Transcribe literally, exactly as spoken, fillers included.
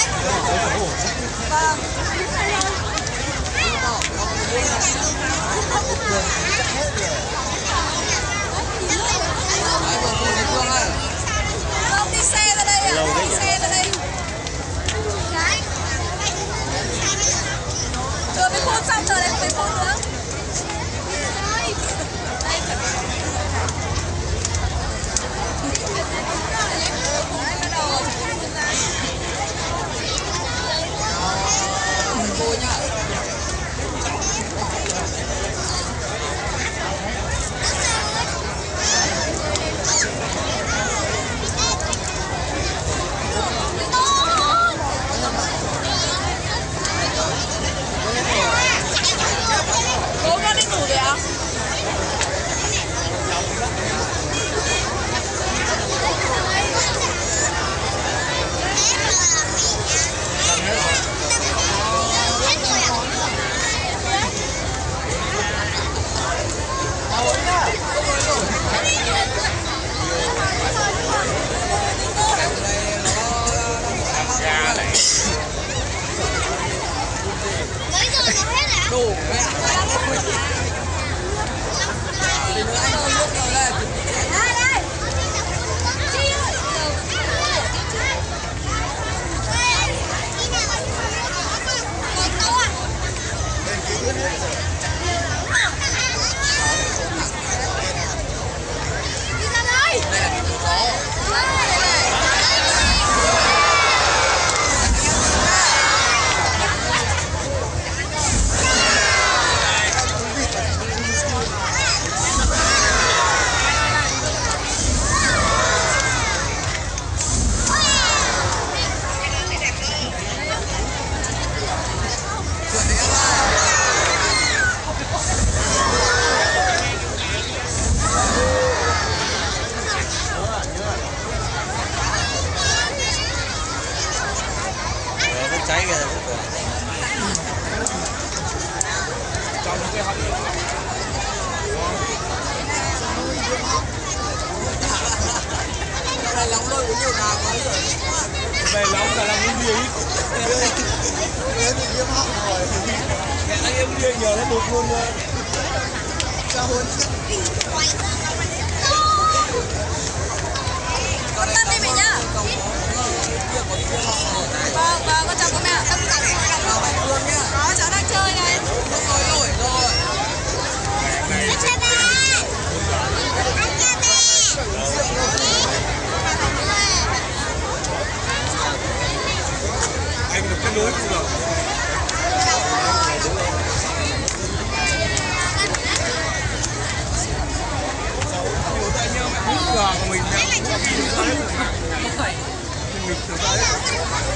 Vâng. Không đi xe ra đây ạ, đi xe ra đây. Chờ mấy phút xong, chờ đến mấy phút nữa. Cô nhá. Cô con đi ngủ rồi ạ? Đủ mẹ. Thì nữa anh không lúc nào lên. Đây đây. Chi ơi. Đi ra đây. Đây là cái chỗ đó. Cháy kìa. Trong cái hộp này lóng lôi uống nhiều nào quá rồi. Về lóng là làm uống bia ít. Nhớ thì viêm họng rồi. Mẹ anh em bia nhờ nó bụt luôn rồi. Sao hơn? Con Tân đi mẹ nhá. Vâng, vâng, con chào bố mẹ. Chào bạn Phương nhá. Có, cháu đang chơi đây. Rồi, rồi, rồi. Anh cha mẹ. Anh cha mẹ. Anh được cái lưới cũng được. Nhiều tại nhau mẹ hút gà của mình. Mình thường tới.